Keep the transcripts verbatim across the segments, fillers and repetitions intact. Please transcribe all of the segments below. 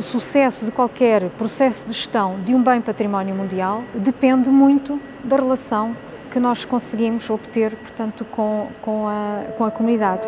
o sucesso de qualquer processo de gestão de um bem património mundial depende muito da relação que nós conseguimos obter, portanto, com, com, a, com a comunidade.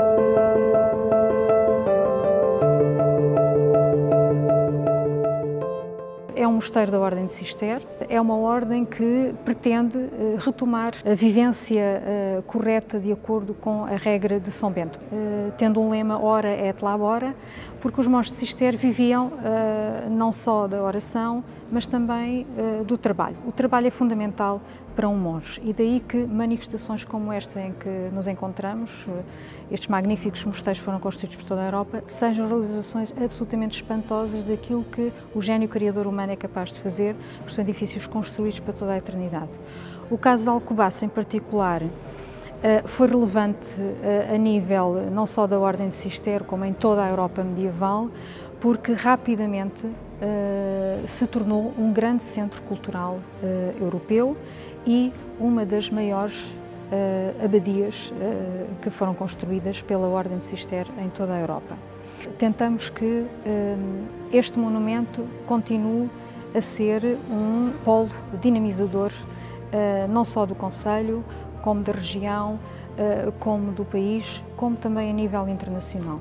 É um mosteiro da Ordem de Cister, é uma ordem que pretende uh, retomar a vivência uh, correta de acordo com a regra de São Bento, uh, tendo um lema Ora et labora, porque os monges de Cister viviam uh, não só da oração, mas também uh, do trabalho. O trabalho é fundamental para um monge e daí que manifestações como esta em que nos encontramos, uh, estes magníficos mosteiros foram construídos por toda a Europa, sejam realizações absolutamente espantosas daquilo que o gênio criador humano é capaz de fazer, porque são edifícios construídos para toda a eternidade. O caso de Alcobaça, em particular, foi relevante a nível não só da Ordem de Cister, como em toda a Europa medieval, porque rapidamente se tornou um grande centro cultural europeu e uma das maiores Uh, abadias uh, que foram construídas pela Ordem de Cister em toda a Europa. Tentamos que uh, este monumento continue a ser um polo dinamizador uh, não só do concelho, como da região, uh, como do país, como também a nível internacional.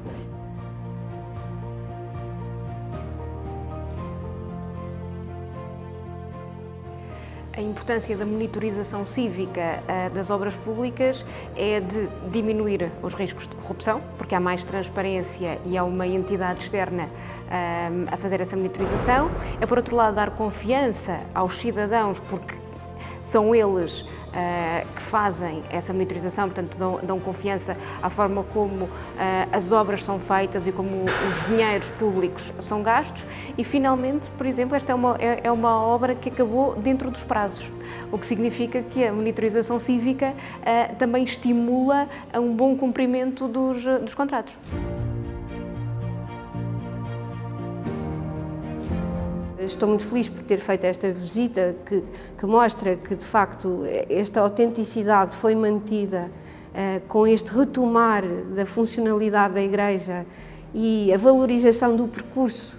A importância da monitorização cívica uh, das obras públicas é de diminuir os riscos de corrupção, porque há mais transparência e há uma entidade externa uh, a fazer essa monitorização. É, por outro lado, dar confiança aos cidadãos, porque são eles uh, que fazem essa monitorização, portanto dão, dão confiança à forma como uh, as obras são feitas e como os dinheiros públicos são gastos. E finalmente, por exemplo, esta é uma, é, é uma obra que acabou dentro dos prazos, o que significa que a monitorização cívica uh, também estimula a um bom cumprimento dos, dos contratos. Estou muito feliz por ter feito esta visita, que, que mostra que, de facto, esta autenticidade foi mantida uh, com este retomar da funcionalidade da Igreja e a valorização do percurso,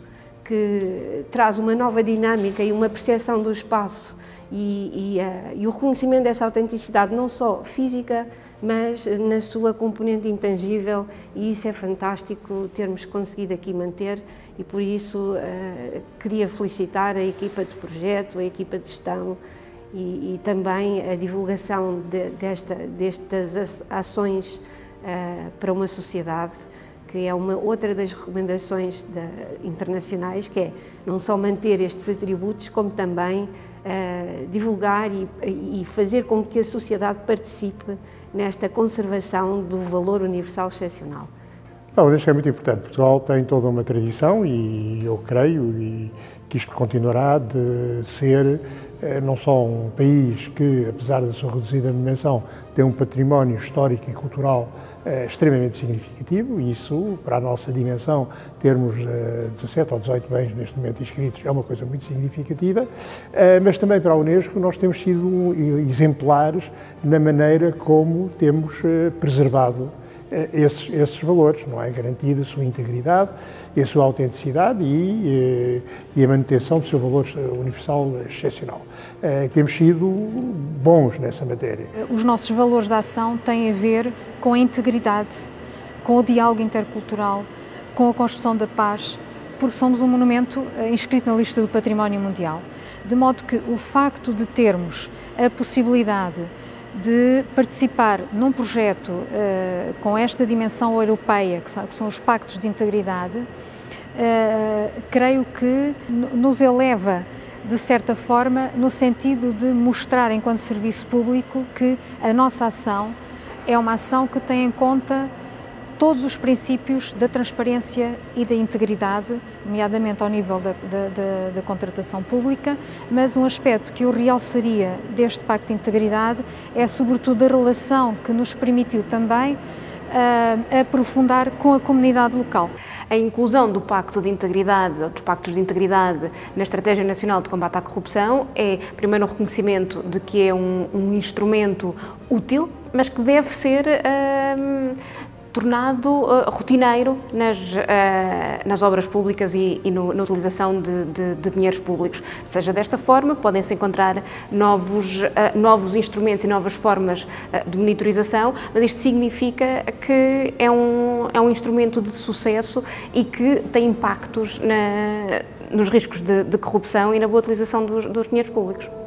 que traz uma nova dinâmica e uma percepção do espaço e, e, uh, e o reconhecimento dessa autenticidade, não só física, mas na sua componente intangível, e isso é fantástico termos conseguido aqui manter, e por isso uh, queria felicitar a equipa de projeto, a equipa de gestão e, e também a divulgação de, desta, destas ações uh, para uma sociedade, que é uma outra das recomendações de, internacionais, que é não só manter estes atributos, como também uh, divulgar e, e fazer com que a sociedade participe nesta conservação do valor universal excepcional. Bom, acho que é muito importante. Portugal tem toda uma tradição e eu creio e que isto continuará de ser eh, não só um país que, apesar da sua reduzida dimensão, tem um património histórico e cultural eh, extremamente significativo, e isso, para a nossa dimensão, termos eh, dezassete ou dezoito bens neste momento inscritos é uma coisa muito significativa, eh, mas também para a Unesco nós temos sido exemplares na maneira como temos eh, preservado Esses, esses valores, não é? Garantida a sua integridade e a sua autenticidade e, e a manutenção do seu valor universal excepcional. Eh, temos sido bons nessa matéria. Os nossos valores de ação têm a ver com a integridade, com o diálogo intercultural, com a construção da paz, porque somos um monumento inscrito na lista do Património Mundial. De modo que o facto de termos a possibilidade de participar num projeto uh, com esta dimensão europeia, que são, que são os pactos de integridade, uh, creio que nos eleva, de certa forma, no sentido de mostrar, enquanto serviço público, que a nossa ação é uma ação que tem em conta todos os princípios da transparência e da integridade, nomeadamente ao nível da, da, da, da contratação pública, mas um aspecto que eu realçaria deste Pacto de Integridade é sobretudo a relação que nos permitiu também uh, aprofundar com a comunidade local. A inclusão do Pacto de Integridade, ou dos Pactos de Integridade na Estratégia Nacional de Combate à Corrupção é, primeiro, um reconhecimento de que é um, um instrumento útil, mas que deve ser uh, tornado uh, rotineiro nas, uh, nas obras públicas e, e no, na utilização de, de, de dinheiros públicos. Seja desta forma, podem-se encontrar novos, uh, novos instrumentos e novas formas uh, de monitorização, mas isto significa que é um, é um instrumento de sucesso e que tem impactos na, nos riscos de, de corrupção e na boa utilização dos, dos dinheiros públicos.